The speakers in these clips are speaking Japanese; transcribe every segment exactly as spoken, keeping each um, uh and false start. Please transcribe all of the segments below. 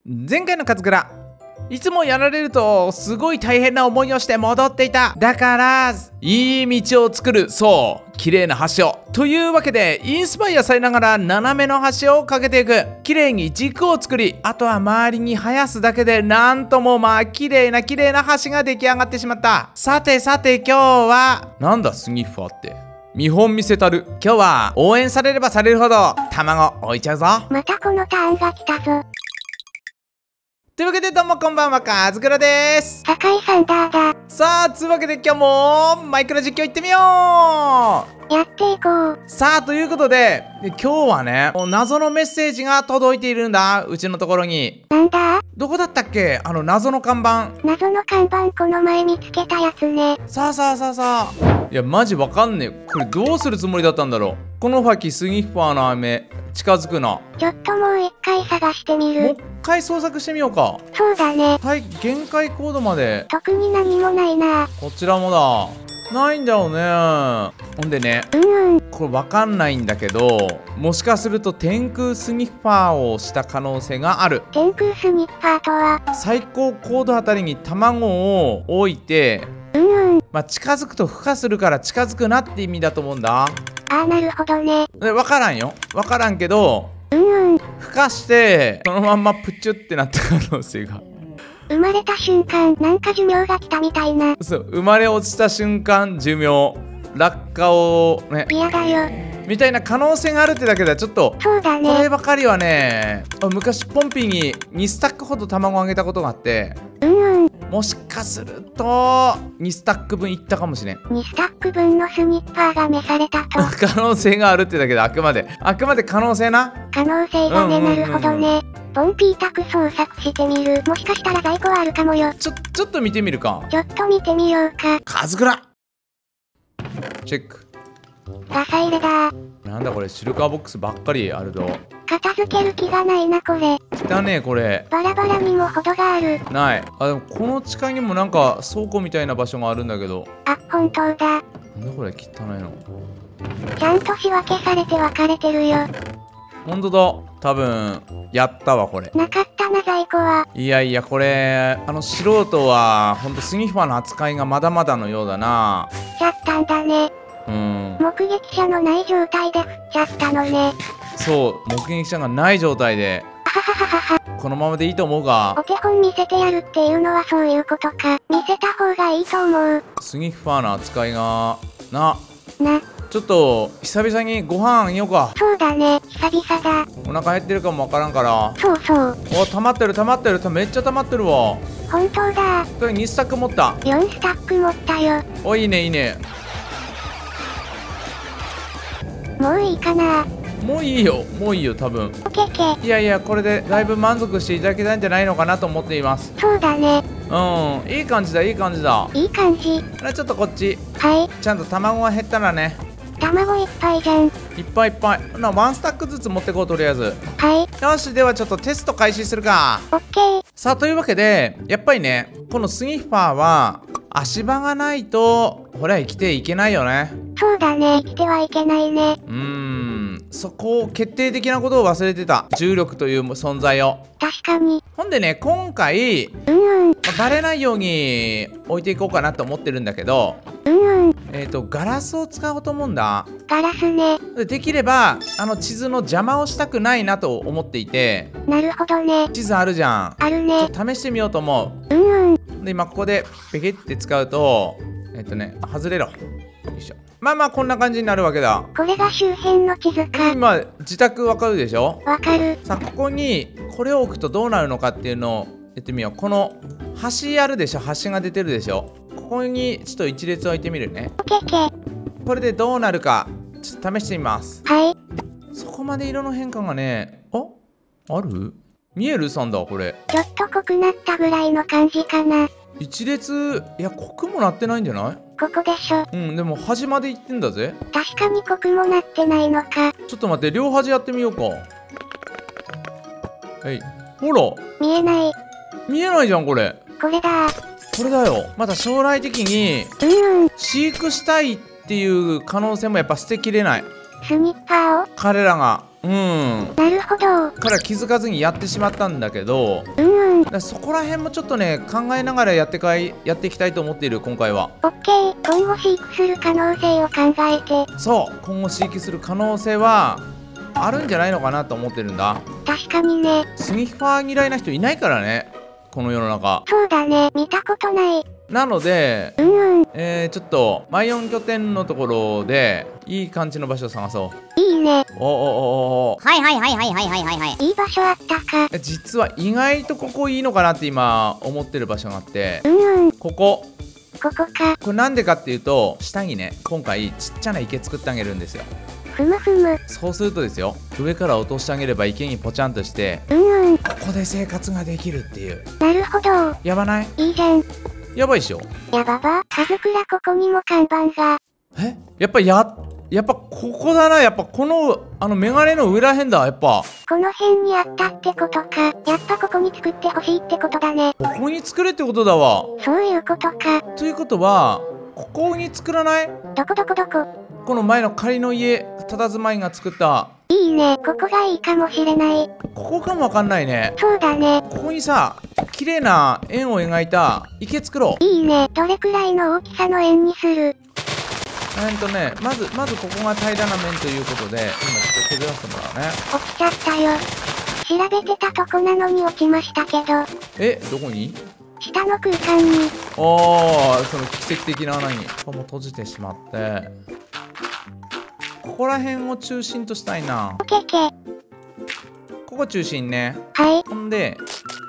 前回のカズクラ、いつもやられるとすごい大変な思いをして戻っていた。だからいい道を作る、そう綺麗な橋をというわけで、インスパイアされながら斜めの橋を架けていく。綺麗に軸を作り、あとは周りに生やすだけで、なんともまあ綺麗な綺麗な橋が出来上がってしまった。さてさて今日はなんだスニッファーって見本見せたる。今日は応援されればされるほど卵置いちゃうぞ。 またこのターンが来たぞ。 というわけでどうもこんばんは、カズクラです。 高いサンダーだ。 さあ、つうわけで今日もマイクラ実況いってみよう。 やっていこう。 さあ、ということで今日はね、謎のメッセージが届いているんだ、うちのところに。 なんだ？ どこだったっけ、あの謎の看板。 謎の看板、この前見つけたやつね。 さあさあさあさあ、いやマジわかんねえ。これどうするつもりだったんだろう。このファキスニッファーの飴近づくな。 ちょっともう一回探してみる。 もう一回捜索してみようか。 そうだね。 はい、限界コードまで。 特に何もないな。 こちらもだ。ないんだよね。ほんでね、 うんうん。 これわかんないんだけど、もしかすると天空スニッファーをした可能性がある。 天空スニッファーとは最高高度あたりに卵を置いて、 うんうん。 まあ、近づくと孵化するから近づくなって意味だと思うんだ。 ああ、なるほどね。 でわからんよ、わからんけど、 うんうん。 孵化してそのまんまプチュってなった可能性が。 生まれた瞬間なんか寿命が来たみたいな。 そう、生まれ落ちた瞬間寿命、落下をね嫌だよみたいな可能性があるってだけではちょっと、 そうだね。 こればかりはね、昔ポンピーににスタックほど卵をあげたことがあって、 うんうん。 もしかするとにスタック分いったかもしれん。 にスタック分のスニッファーが召されたと。 可能性があるってだけで、あくまであくまで可能性な。 可能性がね、 うんうんうんうんなるほどね。ポンピータク捜索してみる。もしかしたら在庫はあるかもよ。 ちょちょっと見てみるか。 ちょっと見てみようか。 カズクラチェック。 ガサ入れだ。 なんだこれ、シルカーボックスばっかりあるぞ。 片付ける気がないなこれ。 汚ねえこれ。 バラバラにも程がある。 ない。あ、でもこの地下にもなんか倉庫みたいな場所があるんだけど。 あ、本当だ。 なんだこれ、汚いの。 ちゃんと仕分けされて分かれてるよ。 ほんとだ。多分やったわこれ。 なかったな在庫は。 いやいや、これあの素人はほんとスニッファーの扱いがまだまだのようだな。 振っちゃったんだね。 うん、 目撃者のない状態で振っちゃったのね。 そう、目撃者がない状態で。 ははははは。 このままでいいと思うが。 お手本見せてやるっていうのはそういうことか。見せた方がいいと思う。 スニッファーの扱いがな。 な。 ちょっと久々にご飯あげようか。 そうだね、久々だ。 お腹減ってるかもわからんから。 そうそう。 お、溜まってる溜まってる、めっちゃ溜まってるわ。 本当だ。 これにスタック持った。 よんスタック持ったよ。 お、いいねいいね。 もういいかな。 もういいよもういいよ多分。 オケケ。 いやいや、これでだいぶ満足していただけたんじゃないのかなと思っています。 そうだね。 うん、いい感じだいい感じだ。 いい感じ。 あれ、ちょっとこっちはい。 ちゃんと卵が減ったらね。 卵いっぱいじゃん。 いっぱいいっぱいな。ワンスタックずつ持ってこう、とりあえず。 はい。 よし、ではちょっとテスト開始するか。 オッケー。 さあ、というわけでやっぱりね、このスニッファーは足場がないとほら生きていけないよね。 そうだね、生きてはいけないね。 うーん、そこを決定的なことを忘れてた。重力という存在を。 確かに。 ほんでね、今回、 うんうん。 まあバレないように置いていこうかなと思ってるんだけど、 うんうん。 えっとガラスを使おうと思うんだ。 ガラスね。 でできればあの地図の邪魔をしたくないなと思っていて。 なるほどね。 地図あるじゃん。 あるね。 ちょっと試してみようと思うんうん。 う。で今ここでペケって使うと、えっとね外れろ。よいしょ。まあまあこんな感じになるわけだ。 これが周辺の地図か。 今自宅わかるでしょ。 わかる。 さあここにこれを置くとどうなるのかっていうのをやってみよう。この橋あるでしょ。橋が出てるでしょ。ここにちょっと一列置いてみるね。 オケケ。 これでどうなるかちょっと試してみます。 はい。 そこまで色の変化がね、あある見えるサンダーこれ。 ちょっと濃くなったぐらいの感じかな。 一列、いや濃くもなってないんじゃない。 ここでしょ。 うん、でも端まで行ってんだぜ。 確かに濃くもなってないのか。 ちょっと待って、両端やってみようか。はい、ほら見えない。 見えないじゃんこれ。 これだ。 これだよ。また将来的にうんうん。 飼育したいっていう可能性もやっぱ捨てきれない。 スニッパーを。 彼らがううんなるほど。 から気づかずにやってしまったんだけど、 うんうん。 だからそこら辺もちょっとね考えながらやってかいやっていきたいと思っている今回は。 オッケー。今後飼育する可能性を考えて。 そう今後飼育する可能性はあるんじゃないのかなと思ってるんだ。 確かにね。 スニファー嫌いな人いないからねこの世の中。 そうだね。見たことない。 なので、 うんうん。 えー、ちょっとマイオン拠点のところでいい感じの場所を探そう。 いいね。 おおおおお。 はいはいはいはいはいはいはいはい。 いい場所あったか。 え実は意外とここいいのかなって今思ってる場所があって、 うんうん。 ここここか。 これなんでかっていうと下にね今回ちっちゃな池作ってあげるんですよ。 ふむふむ。 そうするとですよ上から落としてあげれば池にポチャンとしてうんうん。 ここで生活ができるっていう。 なるほど。 やばない？ いいじゃん。 やばいっしょ。 やばば。かずくらここにも看板が。 えやっぱややっぱここだな。やっぱこのあのメガネの裏辺だ。やっぱこの辺にあったってことか。やっぱここに作ってほしいってことだね。 ここに作れってことだわ。 そういうことか。 ということはここに作らない？ どこどこどこ。 この前の仮の家佇まいが作ったいいね。ここがいいかもしれない。 ここかもわかんないね。 そうだね。 ここにさ綺麗な円を描いた池作ろう。 いいね。どれくらいの大きさの円にする？ えっとねまずまずここが平らな面ということで今ちょっと削らせてもらうね。 落ちちゃったよ。調べてたとこなのに落ちましたけど。 えどこに？ 下の空間に。 ああその奇跡的な穴にここも閉じてしまってここら辺を中心としたいな。 オケケ。 ここ中心ね。 はい。 ほんで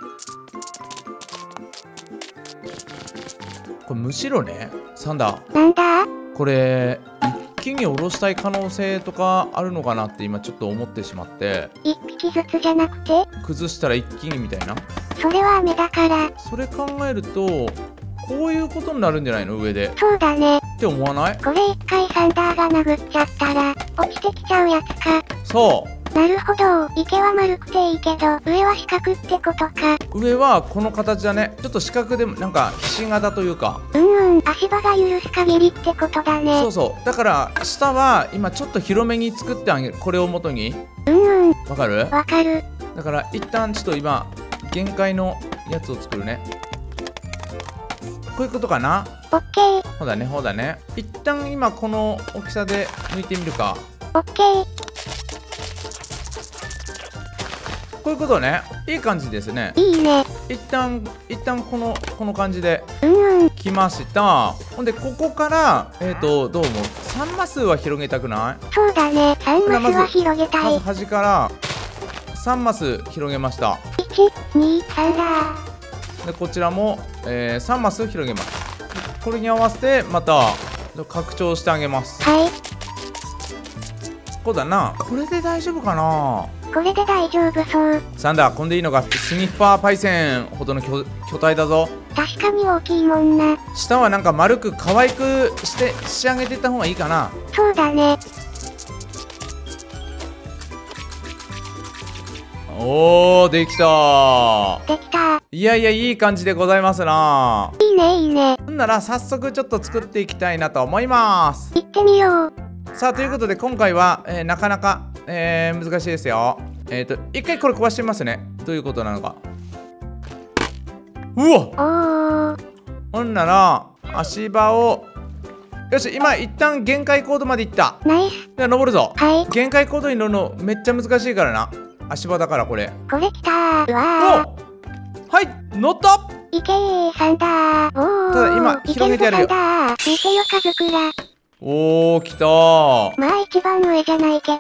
これむしろねサンダーなんだ？ これ一気に下ろしたい可能性とかあるのかなって今ちょっと思ってしまって。 一匹ずつじゃなくて？ 崩したら一気にみたいな。 それは雨だから。 それ考えるとこういうことになるんじゃないの上でそうだね。 って思わない？ これ一回サンダーが殴っちゃったら落ちてきちゃうやつか。 そうなるほど。池は丸くていいけど上は四角ってことか。 上はこの形だね。ちょっと四角でもなんかひし形というか。 うんうん。足場が許す限りってことだね。 そうそうだから下は今ちょっと広めに作ってあげる。これを元にうんうん。 わかる？ わかる。 だから一旦ちょっと今限界のやつを作るね。こういうことかな。 オッケー。 そうだねそうだね。一旦今この大きさで抜いてみるか。 オッケー。 こういうことね。いい感じですね。 いいね。 一旦一旦このこの感じでうんうん。 きました。ほんでここからえっ、ー、とどうもさんマスは広げたくない？ そうだね。さんマスは広げたい。 まず端からさんマス広げました。 いち、に、さんだ。 でこちらも、えー、さんマス広げます。これに合わせてまた拡張してあげます。 はい。 こうだな。これで大丈夫かな。 これで大丈夫そう。 サンダーこんでいいのか。スニッパーパイセンほどの巨巨体だぞ。 確かに大きいもんな。 下はなんか丸く可愛くして仕上げていった方がいいかな。 そうだね。 おーできた。 できた。 いやいやいい感じでございますな。 いいねいいね。 ほんなら早速ちょっと作っていきたいなと思います。 行ってみよう。 さあということで今回は、えー、なかなか、えー、難しいですよ。えっ、ー、と一回これ壊してみますね。どういうことなのか。うわおー。 ほんなら足場をよし今一旦限界コードまでいった。 ナイス。 では登るぞ。 はい。 限界コードに乗るのめっちゃ難しいからな。足場だからこれ。 これきたー。うわおはい乗った。 ー。いけーサンダー。おー。 ただ今広げてやるよ。 いけるぞサンダー。見てよ家族ら。 おー来たー。 まあ一番上じゃないけど。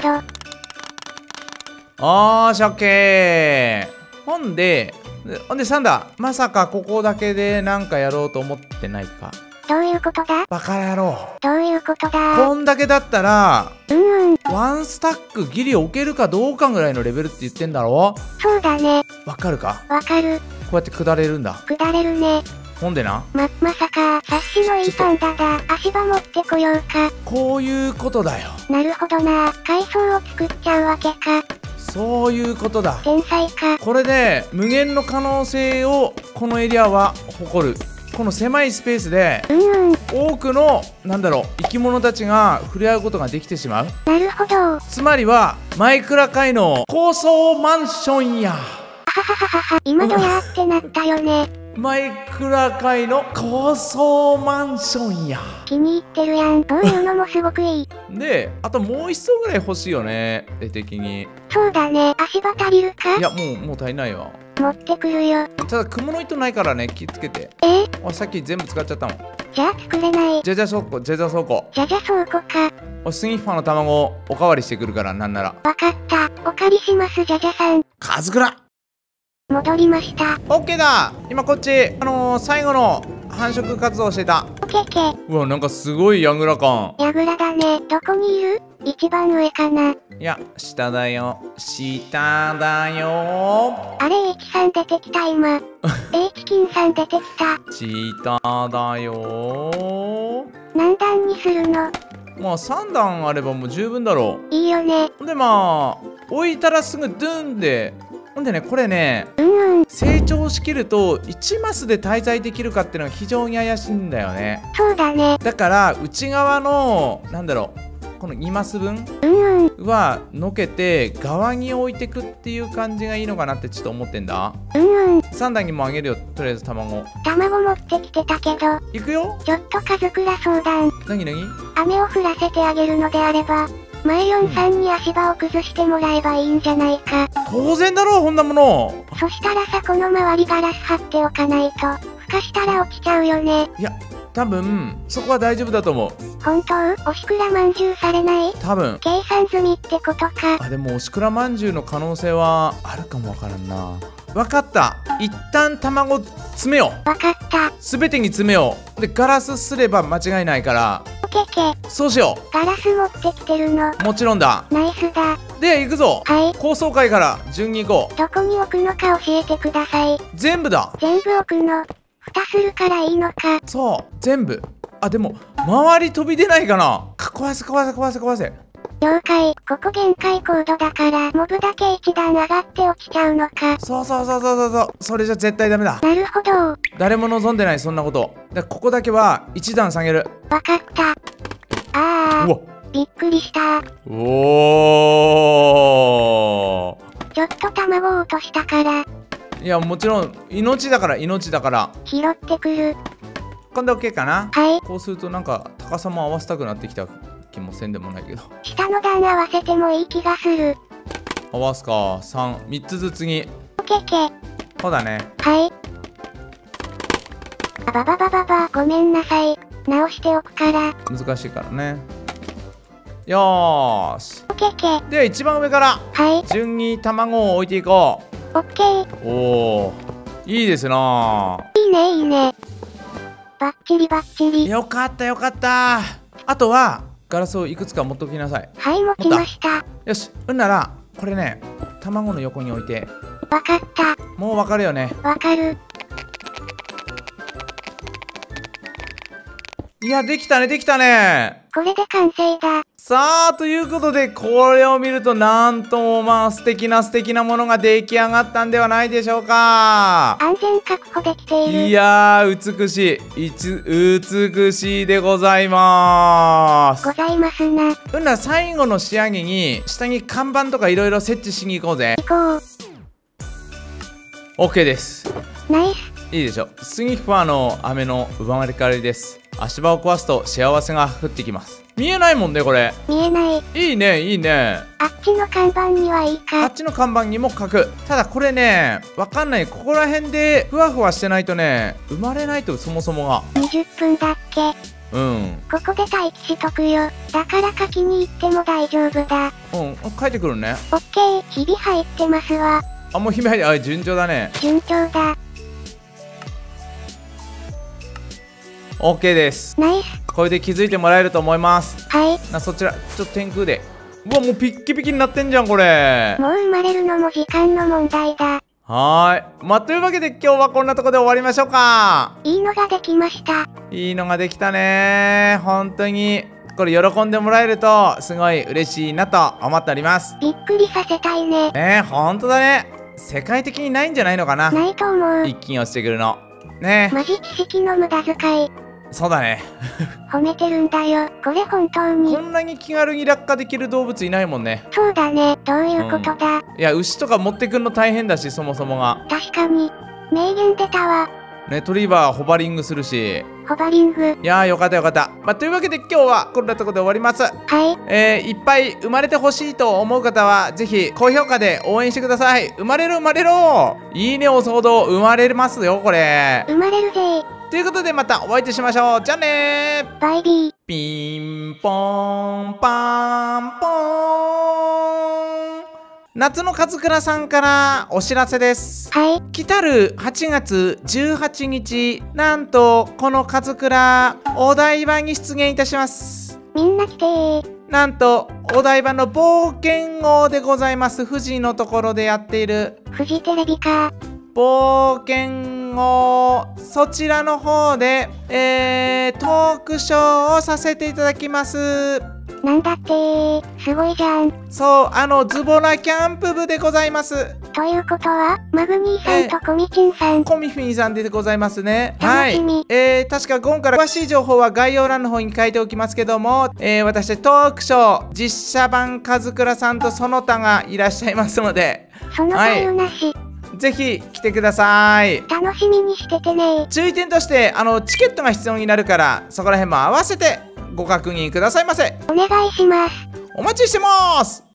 あーしゃっけー。ほんでほんでサンダーまさかここだけでなんかやろうと思ってないか。 どういうことだ？ バカ野郎。 どういうことだ？ こんだけだったらうんうん。 ワンスタックギリ置けるかどうかぐらいのレベルって言ってんだろ。 そうだね。 わかるか。 わかる。 こうやって下れるんだ。 下れるね。 ほんでなま、まさか、察しのいいパンダだ。足場持ってこようか。 こういうことだよ。 なるほどな。階層を作っちゃうわけか。 そういうことだ。 天才か。 これで無限の可能性をこのエリアは誇る。 この狭いスペースでうんうん。 多くのなんだろう生き物たちが触れ合うことができてしまう。 なるほど。 つまりはマイクラ界の高層マンションや。 ははははは、今どやーってなったよね。 マイクラ界の高層マンションや。 気に入ってるやん。どういうのもすごくいい。 で、あともう一層ぐらい欲しいよね、絵的に。 そうだね。足場足りるか？ いや、もう、もう足りないわ。 持ってくるよ。 ただ、蜘蛛の糸ないからね、気ぃつけて。 えー、 俺さっき全部使っちゃったもん。 じゃあ作れない。 じゃじゃ倉庫、じゃじゃ倉庫。 じゃじゃ倉庫か。 俺、スギファの卵、おかわりしてくるから、なんなら。 わかった。お借りします、じゃじゃさん。 カズクラ戻りました。 オッケーだ。今こっち、あのー、最後の繁殖活動してた。 オッケーケー。 うわ、なんかすごいヤグラ感。 ヤグラだね。どこにいる？一番上かな。 いや、下だよ。下だよ。 あれ、H さん出てきた今。H 金さん出てきた。 下だよ。 何段にするの？ まあさん段あればもう十分だろいいよね。 う。でまあ置いたらすぐドゥンで、ほんでねこれね、 うんうん。 成長しきるといちマスで滞在できるかっていうのが非常に怪しいんだよね。 そうだね。 だから内側のなんだろう、このにマス分うんうん。 はのけて側に置いてくっていう感じがいいのかなってちょっと思ってんだ。 うんうん。 さん段にもあげるよ、とりあえず卵。 卵持ってきてたけど、 いくよ。 ちょっと家族ら相談。 なになに？ 雨を降らせてあげるのであれば、前よんさんに足場を崩してもらえばいいんじゃないか。 当然だろう、こんなもの。 そしたらさ、この周りガラス張っておかないと、ふかしたら落ちちゃうよね。 いや多分そこは大丈夫だと思う。 本当？おしくらまんじゅうされない？ 多分。 計算済みってことか。 あ、でもおしくらまんじゅうの可能性はあるかもわからんな。わかった。一旦卵詰めよう。 わかった。 すべてに詰めよう。でガラスすれば間違いないから、 オケケ。 そうしよガラス持ってきてるの。 う。もちろんだ。 ナイスだ。 で行くぞ。 はい。 高層階から順に行こどこに置くのか教えてください。 う。全部だ。 全部置くの。蓋するからいいのか。 そう全部。あでも周り飛び出ないかな。か壊せ壊せ壊せ壊せ。 了解。ここ限界コードだから、モブだけ一段上がって落ちちゃうのか。 そうそうそうそうそうそう。それじゃ絶対ダメだ。 なるほど。 誰も望んでないそんなこと。だここだけは一段下げる。 わかった。あー。 うわ。 びっくりした。 おお。 ちょっと卵を落としたから。 いやもちろん命だから命だから。 拾ってくる。 こんで OK かな。 はい。 こうするとなんか高さも合わせたくなってきた気もせんでもないけど。 下の段合わせてもいい気がする。 合わすか。さん、みっつずつに。 オケケ。 そうだね。 はい。あばばばばば、ごめんなさい。直しておくから。 難しいからね。よーし。 オケケ。 では一番上からはい。 順に卵を置いていこオッケー。 う。おお。いいですな。 いいねいいね。バッチリバッチリ。 よかったよかった。あとはガラスをいくつか持っておきなさい。 はい、持ちました。 よし。うんならこれね、卵の横に置いて。 わかった。 もうわかるよね。 わかる。 いやできたねできたね。 これで完成だ。 さあということでこれを見るとなんともまあ素敵な素敵なものが出来上がったんではないでしょうか。 安全確保できている。 いやー美しいいち美しいでございます。 ございますな。 うんなら最後の仕上げに下に看板とかいろいろ設置しに行こうぜ。 行こう。 OK です。 ナイス。 いいでしょ。スギファーの飴の奪われ変わりです。足場を壊すと幸せが降ってきます。見えないもんねこれ。 見えない。 いいねいいね。 あっちの看板にはいいか。 あっちの看板にも書く。ただこれねわかんない。ここら辺でふわふわしてないとね生まれないと、そもそもが。 にじゅっぷんだっけ。 うん。 ここで待機しとくよ。だから書きに行っても大丈夫だ。 うん書いてくるね。 オッケー。ひび入ってますわ。 あもう姫入って、あ順調だね。 順調だ。 OK です。 ナイス。 これで気づいてもらえると思います。 はい。 なそちらちょっと天空で。うわもうピッキピキになってんじゃんこれ。 もう生まれるのも時間の問題だ。 はーい。まあというわけで今日はこんなとこで終わりましょうか。 いいのができました。 いいのができたね。本当にこれ喜んでもらえるとすごい嬉しいなと思っております。 びっくりさせたいね。 ねえ本当だね。世界的にないんじゃないのかな。 ないと思う。 一気に落ちてくるの。 ね。 マジ知識の無駄遣い。 そうだね。 褒めてるんだよ。これ本当に。 こんなに気軽に落下できる動物いないもんね。 そうだね。どういうことだ、 いや、牛とか持ってくんの大変だし、そもそもが。 確かに。名言出たわ。 ね、トリーバーホバリングするし。 ホバリング。 いやー、よかったよかった。まあ、というわけで今日はこんなところで終わります。 はい。 えー、いっぱい生まれてほしいと思う方は、ぜひ高評価で応援してください。生まれる生まれろ。いいね押すほど生まれますよ、これ。 生まれるぜー。 ということでまたお会いいたしましょう。じゃあねー。 バイビー。 ピンポンパンポーン。夏の和倉さんからお知らせです。 はい。 来たるはちがつじゅうはちにち、なんとこの和倉お台場に出現いたします。 みんな来てー。 なんとお台場の冒険王でございます。富士のところでやっているフジテレビか。 冒険王、そちらの方で、えー、トークショーをさせていただきます。 なんだってー、すごいじゃん。 そう、あのズボラキャンプ部でございます。 ということは、マグニーさんとコミチンさん。 コミフィンさんでございますね。 楽しみ。 はい。えー、確かゴンから詳しい情報は概要欄の方に書いておきますけども、えー、私トークショー、実写版和倉さんとその他がいらっしゃいますので、 その他よなし。 ぜひ来てください。 楽しみにしててね。 注意点としてあのチケットが必要になるから、そこら辺も合わせてご確認くださいませ。 お願いします。 お待ちしてます。